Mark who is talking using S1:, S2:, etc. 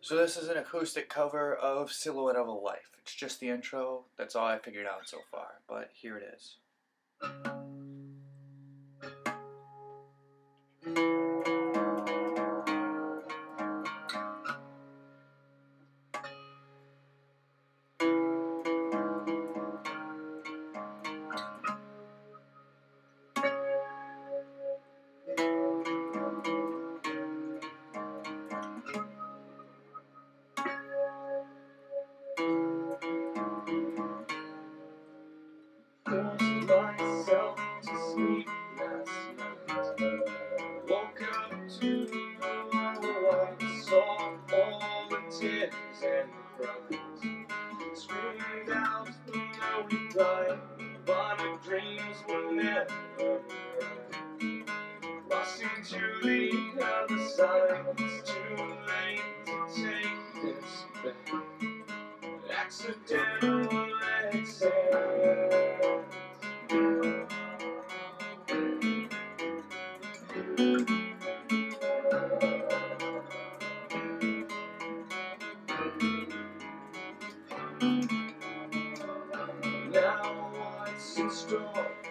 S1: So this is an acoustic cover of Silhouette of a Life. It's just the intro. That's all I figured out so far, but here it is.
S2: Forced myself to sleep last night. Woke up to I saw all the tears and cries. Screamed out for no reply, but the dreams were never right. Lost into the other side. It's too late to take this back. Accidental exit. Now what's in store?